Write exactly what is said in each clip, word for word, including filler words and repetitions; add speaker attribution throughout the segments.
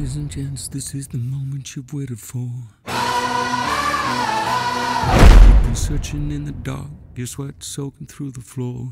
Speaker 1: Ladies and gents, this is the moment you've waited for. You've been searching in the dark, your sweat soaking through the floor.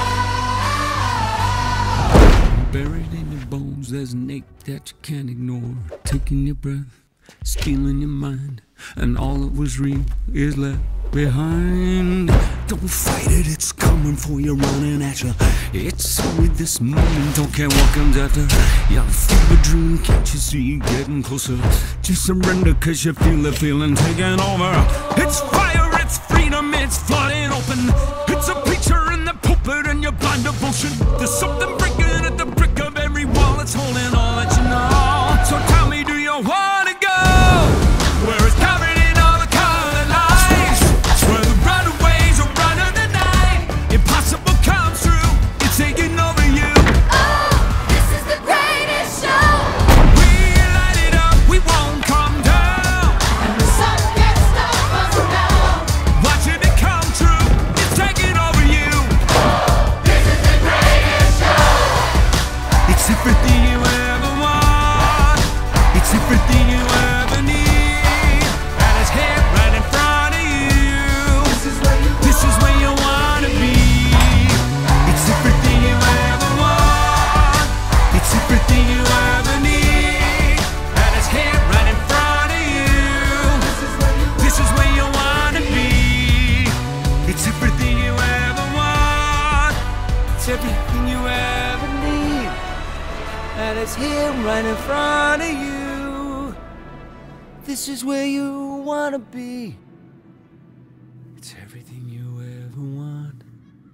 Speaker 1: Buried in your bones, there's an ache that you can't ignore. Taking your breath, stealing your mind, and all that was real is left behind. Don't fight it, it's coming for you, running at you. It's only this moment, don't care what comes after. You feel the dream, can't you see it getting closer? Just surrender, cause you feel the feeling taking over. It's fire, it's freedom, it's flooding open. It's a preacher in the pulpit and your blind devotion. There's something breaking at the brick of every wall that's holding all that you know. So tell me, do you wanna go where it's covered in all the colored lights, where the runaways are running the night? Impossible comes true, it's taking over you.
Speaker 2: Oh, this is the greatest show.
Speaker 1: We light it up, we won't come down,
Speaker 2: And the sun can't stop us now.
Speaker 1: watching it come true, it's taking over you.
Speaker 2: This is the greatest show.
Speaker 1: It's everything you ever want, it's everything you ever need, and it's here right in front of you.
Speaker 2: This is where you
Speaker 1: This is where you wanna be. It's everything you ever want, it's everything you ever need, and it's here right in front of you. This is where you wanna be. It's everything you ever want, it's everything you ever need, and it's here right in front of you. This is where you wanna be. It's everything you ever want,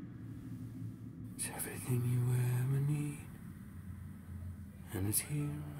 Speaker 1: it's everything you ever need, and it's here